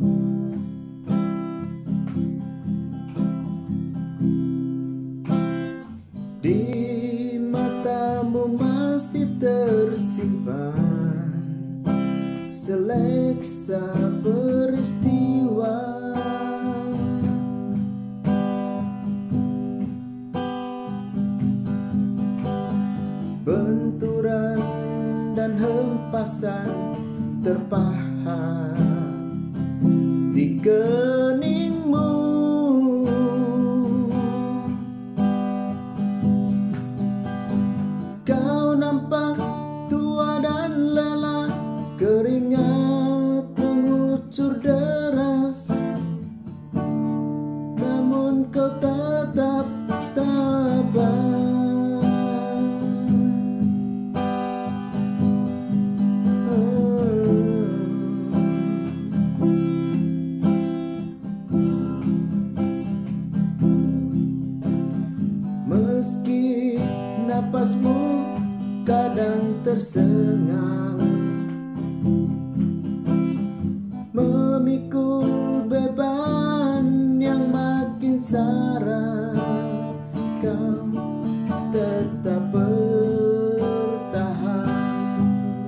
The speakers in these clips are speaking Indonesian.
Di matamu masih tersimpan seleksa peristiwa, benturan dan hempasan terpahat di keningmu. Kau nampak tua dan lelah, keringat mengucur deras, namun kau tetap tabah. Meski napasmu kadang tersengal, memikul beban yang makin sara, kau tetap bertahan.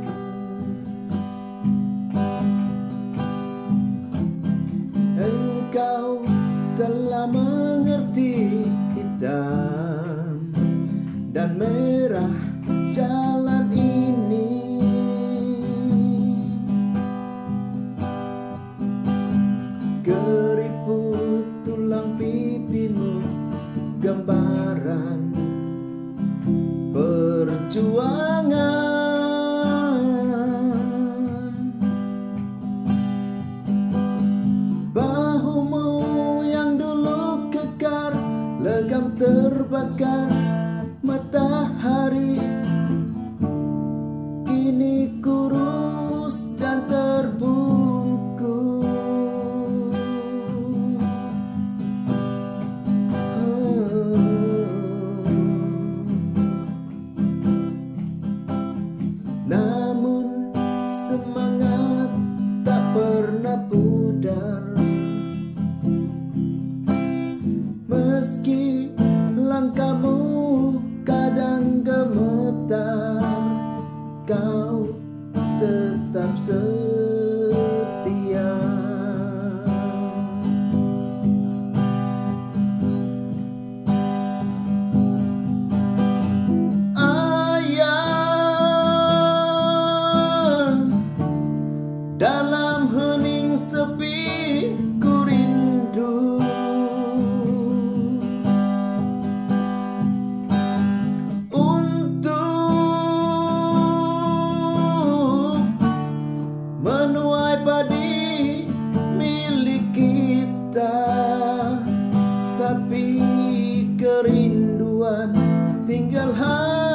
Engkau telah mengerti hitam dan merah jalan ini. Keriput tulang pipimu gambaran perjuangan. Bahumu yang dulu kekar legam terbakar matahari, kini kurus dan terbungkus. Namun semangat tak pernah pudar, meski langkahmu kadang gemetar, kau tetap setia. Ayah, dalam hening sepi ku rindu, menuai padi milik kita, tapi kerinduan tinggal hanya